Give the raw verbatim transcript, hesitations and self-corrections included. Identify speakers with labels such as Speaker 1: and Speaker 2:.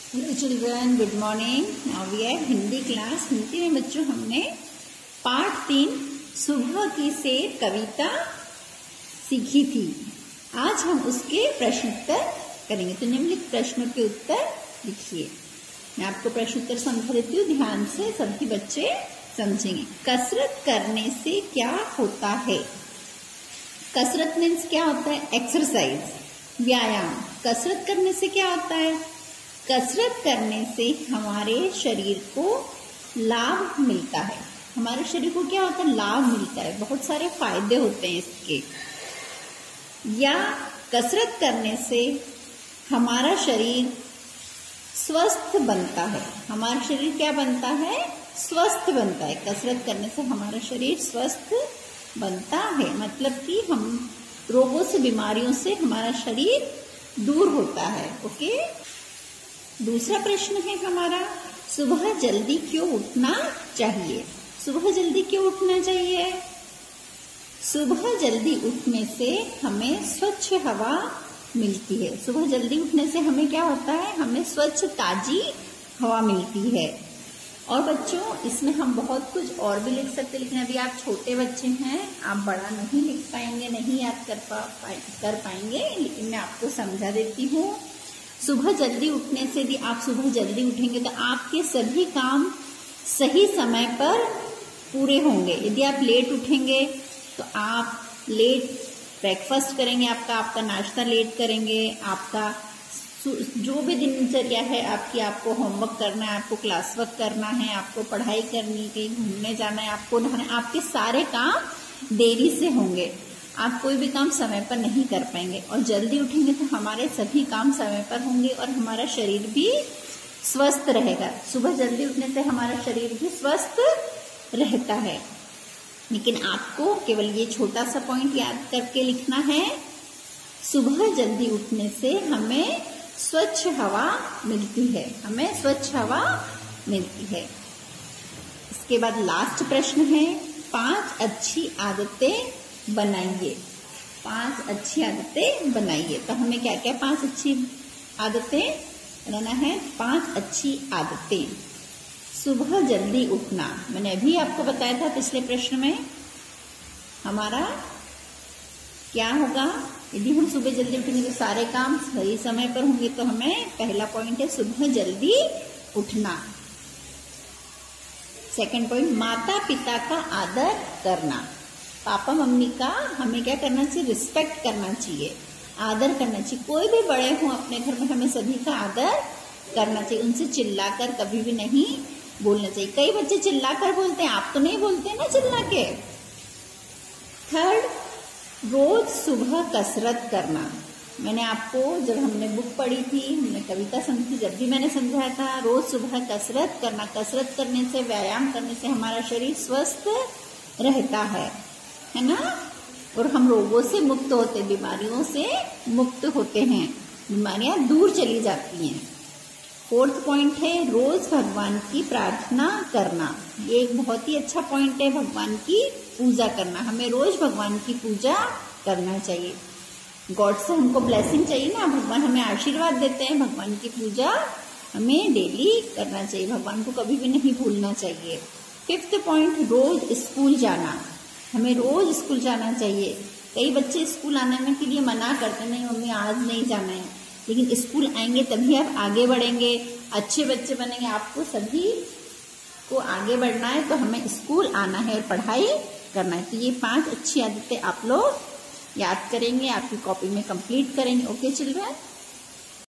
Speaker 1: Hello children, good morning. Now we are Hindi class. Hindi में बच्चों हमने पाठ तीन सुबह की से कविता सीखी थी। आज हम उसके प्रश्नोत्तर करेंगे। तो निम्नलिखित प्रश्नों के उत्तर लिखिए। मैं आपको प्रश्नोत्तर समझा देती हूँ, ध्यान से सभी बच्चे समझेंगे। कसरत करने से क्या होता है? कसरत मीन्स क्या होता है? एक्सरसाइज, व्यायाम। कसरत करने से क्या होता है? कसरत करने से हमारे शरीर को लाभ मिलता है। हमारे शरीर को क्या होता है? लाभ मिलता है, बहुत सारे फायदे होते हैं इसके। या कसरत करने से हमारा शरीर स्वस्थ बनता है। हमारा शरीर क्या बनता है? स्वस्थ बनता है। कसरत करने से हमारा शरीर स्वस्थ बनता है, मतलब कि हम रोगों से, बीमारियों से हमारा शरीर दूर होता है। ओके। दूसरा प्रश्न है हमारा, सुबह जल्दी क्यों उठना चाहिए? सुबह जल्दी क्यों उठना चाहिए? सुबह जल्दी उठने से हमें स्वच्छ हवा मिलती है। सुबह जल्दी उठने से हमें क्या होता है? हमें स्वच्छ ताजी हवा मिलती है। और बच्चों, इसमें हम बहुत कुछ और भी लिख सकते, लेकिन अभी आप छोटे बच्चे हैं, आप बड़ा नहीं लिख पाएंगे, नहीं याद कर पा कर पाएंगे, लेकिन मैं आपको समझा देती हूँ। सुबह जल्दी उठने से भी, आप सुबह जल्दी उठेंगे तो आपके सभी काम सही समय पर पूरे होंगे। यदि आप लेट उठेंगे तो आप लेट ब्रेकफास्ट करेंगे, आपका आपका नाश्ता लेट करेंगे, आपका जो भी दिनचर्या है आपकी, आपको होमवर्क करना है, आपको क्लास वर्क करना है, आपको पढ़ाई करनी, कहीं घूमने जाना है, आपको नहाना, आपके सारे काम देरी से होंगे। आप कोई भी काम समय पर नहीं कर पाएंगे। और जल्दी उठेंगे तो हमारे सभी काम समय पर होंगे और हमारा शरीर भी स्वस्थ रहेगा। सुबह जल्दी उठने से हमारा शरीर भी स्वस्थ रहता है। लेकिन आपको केवल ये छोटा सा पॉइंट याद करके लिखना है, सुबह जल्दी उठने से हमें स्वच्छ हवा मिलती है। हमें स्वच्छ हवा मिलती है। इसके बाद लास्ट प्रश्न है, पांच अच्छी आदतें बनाइए। पांच अच्छी आदतें बनाइए। तो हमें क्या क्या पांच अच्छी आदतें बनाना है? पांच अच्छी आदतें। सुबह जल्दी उठना, मैंने अभी आपको बताया था पिछले प्रश्न में। हमारा क्या होगा? यदि हम सुबह जल्दी उठेंगे तो सारे काम सही समय पर होंगे। तो हमें पहला पॉइंट है सुबह जल्दी उठना। सेकंड पॉइंट, माता पिता का आदर करना। पापा मम्मी का हमें क्या करना चाहिए? रिस्पेक्ट करना चाहिए, आदर करना चाहिए। कोई भी बड़े हों अपने घर में, हमें सभी का आदर करना चाहिए। उनसे चिल्लाकर कभी भी नहीं बोलना चाहिए। कई बच्चे चिल्लाकर बोलते हैं, आप तो नहीं बोलते ना चिल्ला के। थर्ड, रोज सुबह कसरत करना। मैंने आपको जब हमने बुक पढ़ी थी, हमने कविता समझी, जब भी मैंने समझाया था, रोज सुबह कसरत करना। कसरत करने से, व्यायाम करने से हमारा शरीर स्वस्थ रहता है, है ना? और हम रोगों से मुक्त होते, बीमारियों से मुक्त होते हैं, बीमारियां दूर चली जाती हैं। फोर्थ पॉइंट है, रोज भगवान की प्रार्थना करना। ये एक बहुत ही अच्छा पॉइंट है, भगवान की पूजा करना। हमें रोज भगवान की पूजा करना चाहिए। गॉड से हमको ब्लेसिंग चाहिए ना, भगवान हमें आशीर्वाद देते हैं। भगवान की पूजा हमें डेली करना चाहिए, भगवान को कभी भी नहीं भूलना चाहिए। फिफ्थ पॉइंट, रोज स्कूल जाना। हमें रोज स्कूल जाना चाहिए। कई बच्चे स्कूल आने के लिए मना करते, नहीं मम्मी आज नहीं जाना है, लेकिन स्कूल आएंगे तभी आप आगे बढ़ेंगे, अच्छे बच्चे बनेंगे। आपको सभी को आगे बढ़ना है तो हमें स्कूल आना है और पढ़ाई करना है। तो ये पांच अच्छी आदतें आप लोग याद करेंगे, आपकी कॉपी में कंप्लीट करेंगे। Okay children.